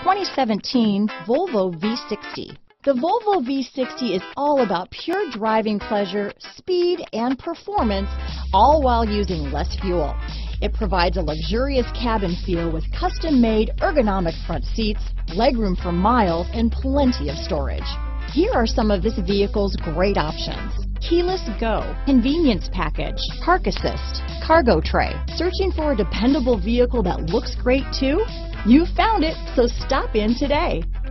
2017 Volvo V60. The Volvo V60 is all about pure driving pleasure, speed, and performance, all while using less fuel. It provides a luxurious cabin feel with custom-made ergonomic front seats, legroom for miles, and plenty of storage. Here are some of this vehicle's great options: keyless go, convenience package, park assist, cargo tray. Searching for a dependable vehicle that looks great too? You found it, so stop in today.